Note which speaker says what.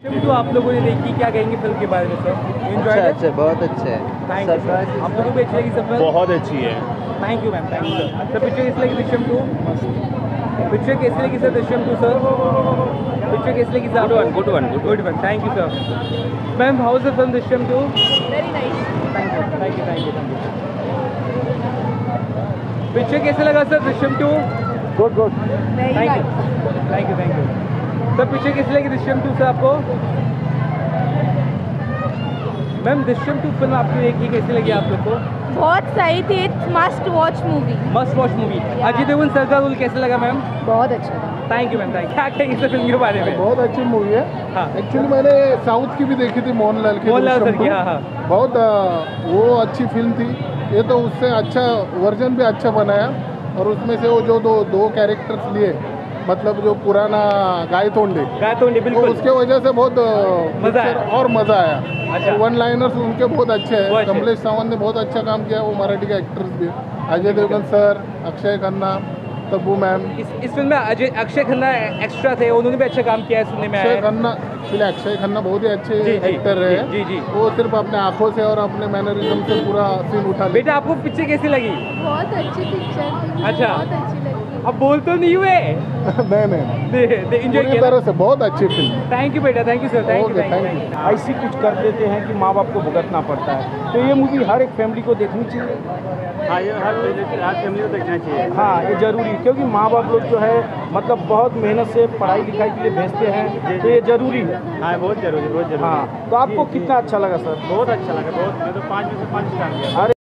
Speaker 1: तो आप लोगों ने देखी, क्या कहेंगे फिल्म के बारे में सर?
Speaker 2: अच्छा, बहुत अच्छे है।
Speaker 1: Thank you. आप लोगों को अच्छी लगी सब फिल्म?
Speaker 3: बहुत अच्छी है।
Speaker 1: Thank you ma'am, thank you sir. Sir picture कैसी लगी दृश्यम 2? पिक्चर कैसी लगी सर दृश्यम 2 सर? पिक्चर कैसी लगी sir?
Speaker 3: Good one.
Speaker 1: Thank you sir. Ma'am how is the film Drishyam 2?
Speaker 4: Very nice.
Speaker 1: Thank you. Picture कैसे लगा sir Drishyam 2?
Speaker 2: Good.
Speaker 4: Very
Speaker 1: thank
Speaker 4: nice.
Speaker 1: You. Sir picture कैसी लगी दृश्यम 2 सर आपको? मैम दृश्यम 2 फिल्म आपको देखी, कैसी लगी आप लोग को?
Speaker 4: बहुत सही थी. It's must watch movie.
Speaker 1: Must watch movie. Ajay Devgn sir का रोल कैसा लगा मैम?
Speaker 4: बहुत अच्छा था.
Speaker 1: Thank you ma'am, thank you. क्या कहेंगे सर फिल्म के बारे में?
Speaker 5: बहुत अच्छी मूवी है।
Speaker 1: हाँ।
Speaker 5: एक्चुअली मैंने साउथ की भी देखी थी, मोहनलाल की।
Speaker 1: मोहनलाल सर की,
Speaker 5: दृश्यम 2।
Speaker 1: हाँ।
Speaker 5: बहुत वो अच्छी फिल्म थी। ये तो उससे अच्छा वर्जन भी अच्छा बनाया। और उसमें से वो जो दो कैरेक्टर्स लिए, मतलब जो पुराना गायतोंडे,
Speaker 1: बिल्कुल।
Speaker 5: उसके वजह से बहुत
Speaker 1: मजा आया।
Speaker 5: पिक्चर और मजा आया।
Speaker 1: अच्छा।
Speaker 5: वन लाइनर्स उनके बहुत अच्छे
Speaker 1: वो
Speaker 5: हैं।
Speaker 1: अच्छे।
Speaker 5: कमलेश सावंत ने बहुत अच्छा काम किया, वो मराठी का एक्टर्स भी है। Ajay Devgn sir, Akshaye Khanna, Tabu ma'am.
Speaker 1: इस फिल्म में अक्षय खन्ना एक्स्ट्रा थे, उन्होंने भी अच्छा काम किया है सुनने में आया है।
Speaker 5: अक्षय खन्ना बहुत ही अच्छे
Speaker 1: जी,
Speaker 5: एक्टर रहे।
Speaker 1: जी।
Speaker 5: वो सिर्फ अपने आंखों से और अपने मैनरिज्म से पूरा सीन उठा ले।
Speaker 1: बेटा आपको पिक्चर कैसी लगी?
Speaker 4: बहुत अच्छी पिक्चर थी.
Speaker 1: अच्छा।
Speaker 4: बहुत अच्छी लगी.
Speaker 1: अब बोल तो नहीं हुए।
Speaker 5: नहीं
Speaker 1: एंजॉय
Speaker 5: पूरी
Speaker 1: किया
Speaker 5: तरह से बहुत अच्छी फिल्म।
Speaker 1: थैंक यू बेटा, thank you sir, thank
Speaker 5: Okay, thank
Speaker 1: you.
Speaker 6: ऐसी कुछ कर देते हैं कि माँ बाप को भुगतना पड़ता है। तो ये मूवी हर एक फैमिली को देखनी चाहिए।
Speaker 3: हाँ, ये हर फैमिली को देखना चाहिए।
Speaker 6: हाँ, ये जरूरी है, क्योंकि माँ बाप लोग जो है मतलब बहुत मेहनत से पढ़ाई लिखाई के लिए भेजते हैं, तो ये जरूरी है।
Speaker 3: हाँ, बहुत जरूरी।
Speaker 6: हाँ, तो आपको कितना अच्छा लगा सर?
Speaker 3: बहुत अच्छा लगा, बहुत। मैं तो 5 में से 5 स्टार दिया।
Speaker 6: अरे